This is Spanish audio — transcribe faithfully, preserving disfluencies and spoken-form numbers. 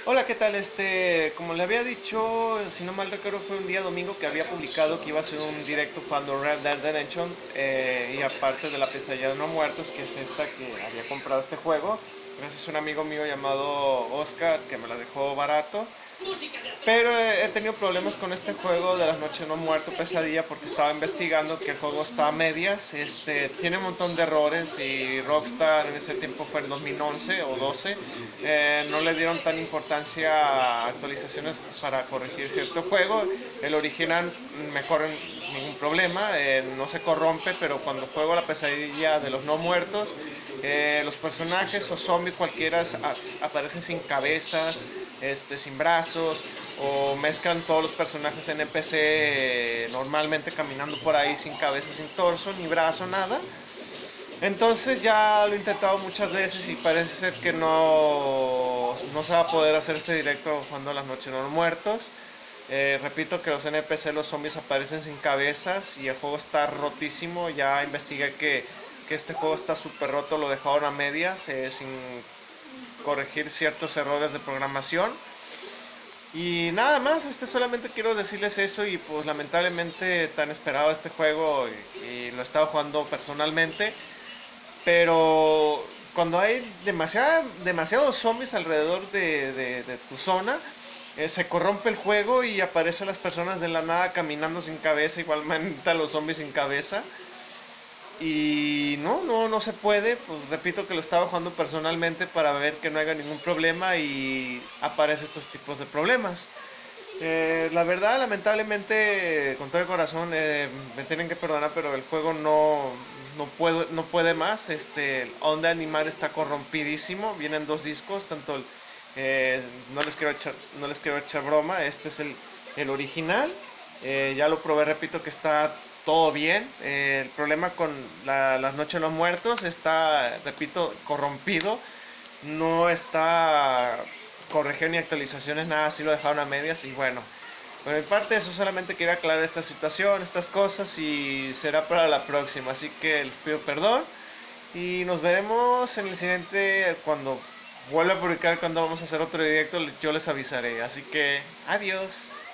Hola, ¿qué tal? Este, como le había dicho, si no mal recuerdo, fue un día domingo que había publicado que iba a hacer un directo jugando Red Dead Redemption eh, y aparte de la pesadilla de no muertos, que es esta que había comprado este juego, gracias a un amigo mío llamado Oscar que me la dejó barato. Pero he he tenido problemas con este juego de las noches no muerto pesadilla porque estaba investigando que el juego está a medias, este, tiene un montón de errores y Rockstar en ese tiempo fue en dos mil once o doce, eh, no le dieron tan importancia a actualizaciones para corregir cierto juego. El original me corre ningún problema, eh, no se corrompe, pero cuando juego la pesadilla de los no muertos, eh, los personajes o zombies cualquiera as- aparecen sin cabezas, este, sin brazos, o mezclan todos los personajes N P C eh, normalmente caminando por ahí sin cabeza, sin torso, ni brazo, nada. Entonces ya lo he intentado muchas veces y parece ser que no, no se va a poder hacer este directo jugando a las noches no muertos. Eh, repito que los N P C, los zombies aparecen sin cabezas y el juego está rotísimo. Ya investigué que, que este juego está súper roto, lo dejaron a medias, eh, sin corregir ciertos errores de programación. Y nada más, este solamente quiero decirles eso y pues lamentablemente tan esperado este juego y, y lo he estado jugando personalmente, pero cuando hay demasiada, demasiados zombies alrededor de, de- de tu zona, eh, se corrompe el juego y aparecen las personas de la nada caminando sin cabeza, igualmente a los zombies sin cabeza. Y no, no, no se puede, pues repito que lo estaba jugando personalmente para ver que no haya ningún problema y aparece estos tipos de problemas. Eh, la verdad, lamentablemente, con todo el corazón, eh, me tienen que perdonar, pero el juego no, no, puedo, no puede más. Este, el Onda Animar está corrompidísimo. Vienen dos discos, tanto el, eh, no les quiero echar, no les quiero echar broma. Este es el, el original. Eh, ya lo probé, repito que está todo bien. Eh, el problema con la, las Noches de los Muertos está, repito, corrompido. No está corregido ni actualizaciones, nada, así lo dejaron a medias y bueno. Por mi parte, eso solamente quería aclarar esta situación, estas cosas y será para la próxima. Así que les pido perdón y nos veremos en el siguiente cuando vuelva a publicar, cuando vamos a hacer otro directo, yo les avisaré. Así que adiós.